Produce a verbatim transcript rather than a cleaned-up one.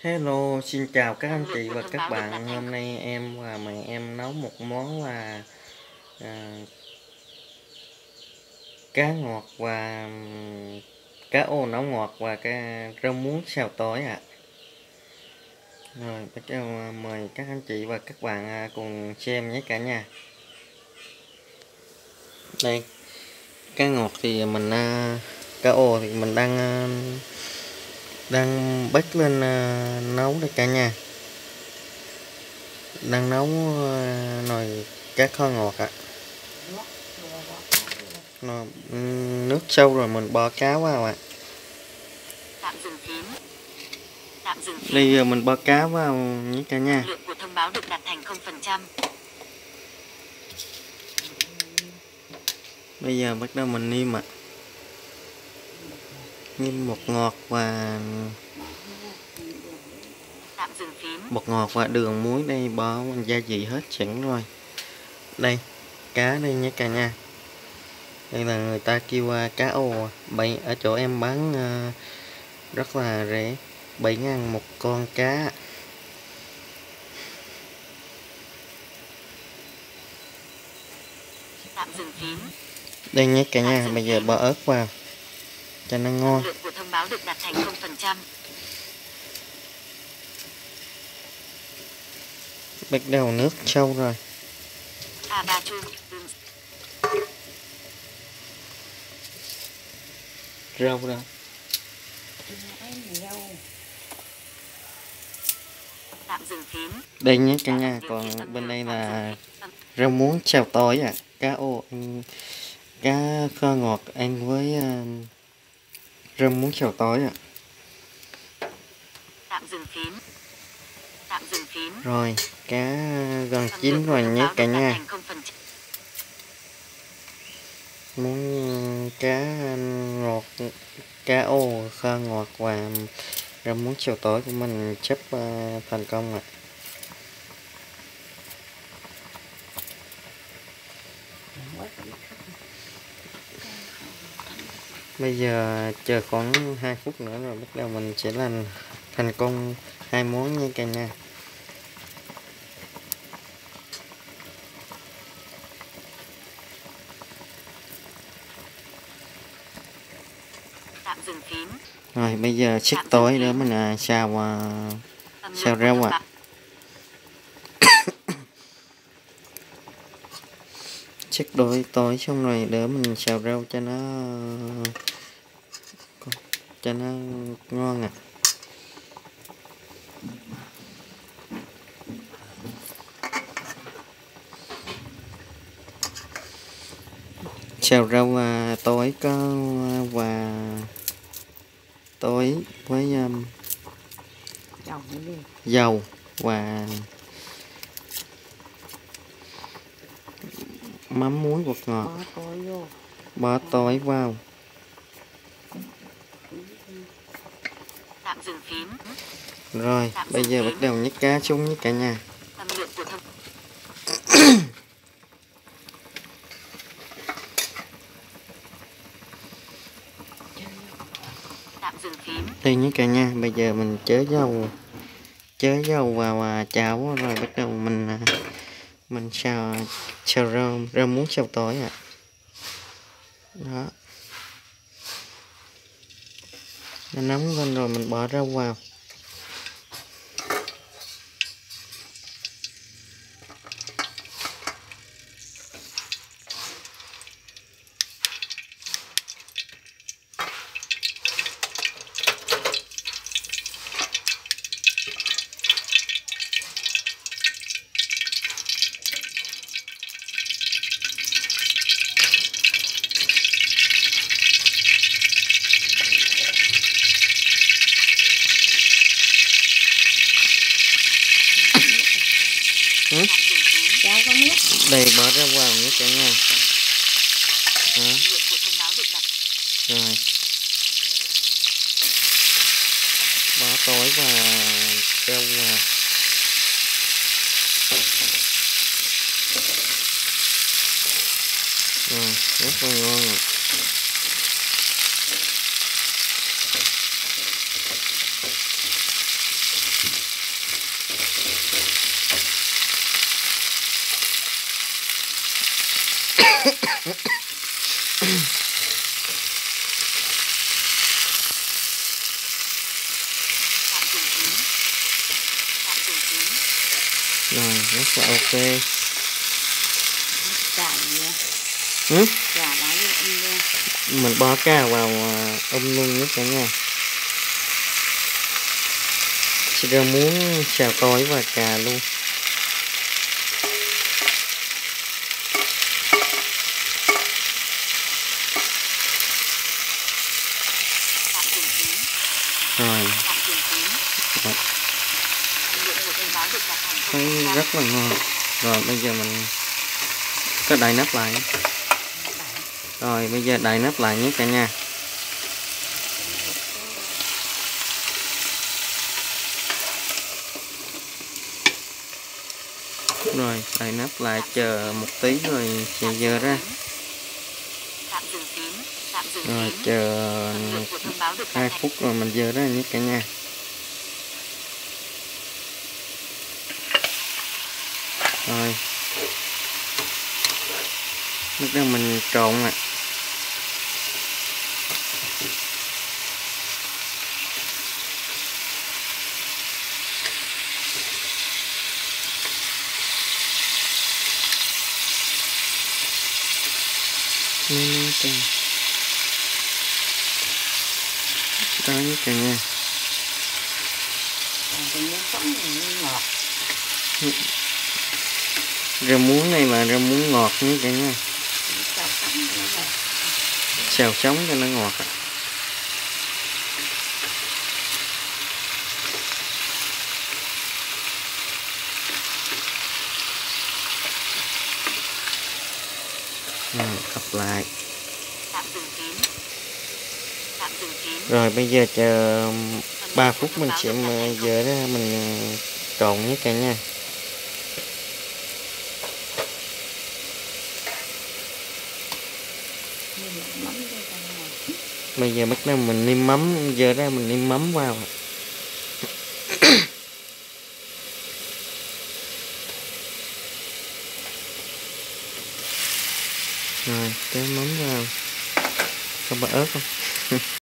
Hello, xin chào các anh chị và các bạn. Hôm nay em và mẹ em nấu một món là à, cá ngọt và ừm, cá ô nấu ngọt và cá rau muống xào tỏi ạ. Rồi, bắt đầu à, mời các anh chị và các bạn à, cùng xem nhé cả nhà. Đây, cá ngọt thì mình à, cá ô thì mình đang à, đang bắt lên à, nấu đây cả nhà. Đang nấu à, nồi cá kho ngọt ạ. Nó, nước sâu rồi mình bỏ cá vào ạ. Tạm dừng phím. Tạm dừng phím. Bây giờ mình bỏ cá vào nhé cả nhà. Lượng của thông báo được đặt thành không phần trăm. Bây giờ bắt đầu mình nêm ạ. Nêm bột ngọt và Tạm dừng phím. bột ngọt và đường muối đây, bỏ gia vị hết sẵn rồi. Đây, cá đây nhé cả nhà. Đây là người ta kêu uh, cá ô, bảy ở chỗ em bán uh, rất là rẻ, bảy ngàn một con cá. Tạm dừng phím. Đây nhé cả nhà, bây giờ bỏ ớt vào cho nó ngon. Lượng của thông báo được đặt thành không phần trăm. Bắt đầu nước sâu rồi. À ba chuông. Rau đâu? Tạm dừng phím. Đây nhé cả nhà, còn bên đây là rau muống xào tỏi ạ. À. Cá ô ăn, cá kho ngọt ăn với uh, rau muống xào tỏi ạ. À. Tạm dừng phím. Tạm dừng phím. Rồi, cá gần chín rồi nhé cả nhà. Muốn cá ngọt, cá ô kho ngọt và rau muống xào tỏi của mình chấp uh, thành công ạ. À. Bây giờ chờ khoảng hai phút nữa rồi bắt đầu mình sẽ làm thành công hai món nha cả nhà. Tạm dừng phím. Rồi bây giờ xức tỏi để mình à, xào uh, xào rau ạ. À. Xức đôi tỏi xong rồi để mình xào rau cho nó cho nó ngon ạ. À. Xào rau à, tỏi có và tỏi với um, dầu và mắm muối bột ngọt, bỏ tỏi vào. Tạm dừng phím. Rồi Tạm bây giờ bắt đầu nhấc cá xuống nhé cả nhà. Lượng của thông... Tạm dừng phím. Đây nhé cả nhà, bây giờ mình chớ dầu chớ dầu vào à, chảo rồi bắt đầu mình à, mình xào xào rau rau muống xào tỏi ạ. À. Đó. Nó nóng lên rồi mình bỏ rau vào. Ừ? Đây bỏ ra vào nữa cả nhà. Đó. Rồi bỏ tỏi và rau vào. Rồi rất là ngon rồi. Rồi rất là ok. Chả gì Ừ? chả đá vô âm luôn. Mình bỏ cá vào um luôn nhé cả nhà. Chị đang muốn xào tỏi và cà luôn. Tạm dừng phím. Rồi. Tạm dừng phím. Rồi. Nhận một thông báo được đặt thành công Thấy tác. rất là ngon. Rồi bây giờ mình có đậy nắp lại. Rồi bây giờ đậy nắp lại nhé cả nhà. Rồi đậy nắp lại chờ một tí rồi chị dơ ra. Tạm dừng phím. Tạm dừng Rồi phím. chờ Nhận một thông báo được đặt hai thành. phút rồi mình dơ ra nhé cả nhà. Rồi lúc đó mình trộn ạ. À. Đó nhé cả nhà. Ngọt. Rau muống này là rau muống ngọt nhé cả nhà. Xào sống cho nó ngọt ạ. À. Rồi, ập lại. Tạm dừng phím. Tạm dừng phím. Rồi bây giờ chờ ba phút mình sẽ dỡ ra mình trộn nhé cả nhà. Bây giờ bắt đầu mình nêm mắm, dỡ ra mình nêm mắm vào. Rồi, kéo mắm vào. Có bỏ ớt không?